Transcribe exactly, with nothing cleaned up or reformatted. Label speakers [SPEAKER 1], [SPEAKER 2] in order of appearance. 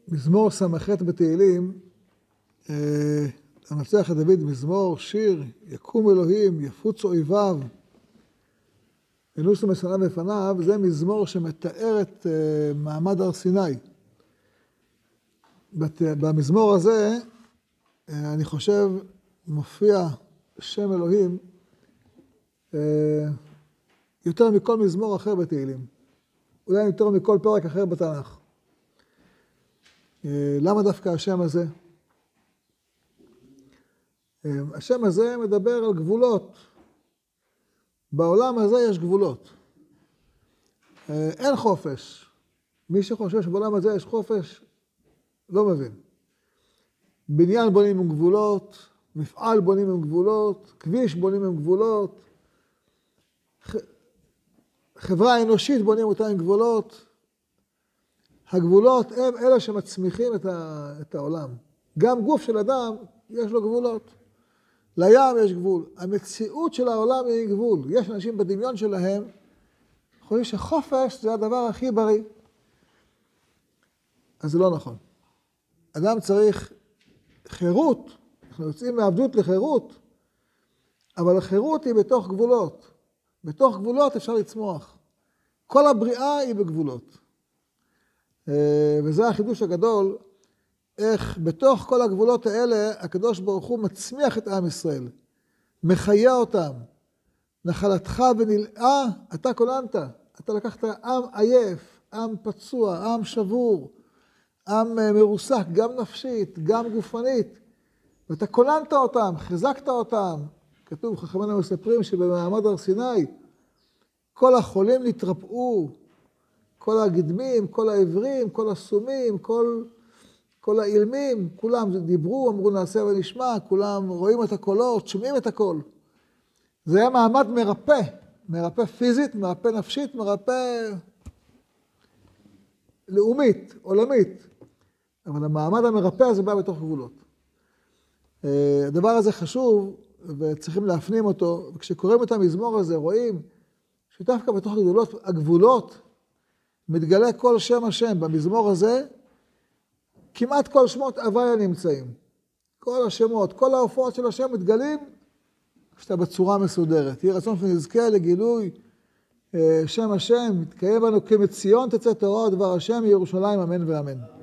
[SPEAKER 1] מזמור ס"ח בתהילים, המנצח לדוד מזמור, שיר, יקום אלוהים, יפוץ אויביו, ינוסו משנאיו לפניו, זה מזמור שמתאר את מעמד הר סיני. במזמור הזה, אני חושב, מופיע שם אלוהים יותר מכל מזמור אחר בתהילים. אולי יותר מכל פרק אחר בתנ"ך. למה דווקא השם הזה? השם הזה מדבר על גבולות. בעולם הזה יש גבולות. אין חופש. מי שחושב שבעולם הזה יש חופש, לא מבין. בניין בונים עם גבולות, מפעל בונים עם גבולות, כביש בונים עם גבולות, חברה אנושית בונים אותה עם גבולות. הגבולות הם אלה שמצמיחים את, ה, את העולם. גם גוף של אדם יש לו גבולות. לים יש גבול. המציאות של העולם היא גבול. יש אנשים בדמיון שלהם, חושבים שחופש זה הדבר הכי בריא. אז זה לא נכון. אדם צריך חירות. אנחנו יוצאים מעבדות לחירות, אבל החירות היא בתוך גבולות. בתוך גבולות אפשר לצמוח. כל הבריאה היא בגבולות. וזה החידוש הגדול, איך בתוך כל הגבולות האלה, הקדוש ברוך הוא מצמיח את עם ישראל, מחיה אותם, נחלתך ונלאה, אתה כוננת, אתה לקחת עם עייף, עם פצוע, עם שבור, עם מרוסק, גם נפשית, גם גופנית, ואתה כוננת אותם, חיזקת אותם. כתוב, חכמינו מספרים שבמעמד הר סיני, כל החולים נתרפאו, כל הגדמים, כל העברים, כל הסומים, כל, כל האילמים, כולם דיברו, אמרו נעשה ונשמע, כולם רואים את הקולות, שומעים את הקול. זה היה מעמד מרפא, מרפא פיזית, מרפא נפשית, מרפא לאומית, עולמית. אבל המעמד המרפא הזה בא בתוך גבולות. הדבר הזה חשוב וצריכים להפנים אותו, וכשקוראים את המזמור הזה רואים שדווקא בתוך הגבולות, הגבולות מתגלה כל שם השם. במזמור הזה כמעט כל שמות הוויה נמצאים. כל השמות, כל ההופעות של השם מתגלים כשאתה בצורה מסודרת. יהי רצון ונזכה לגילוי שם השם, מתקיים בנו כמציון תצא תורה ודבר השם, ירושלים אמן ואמן.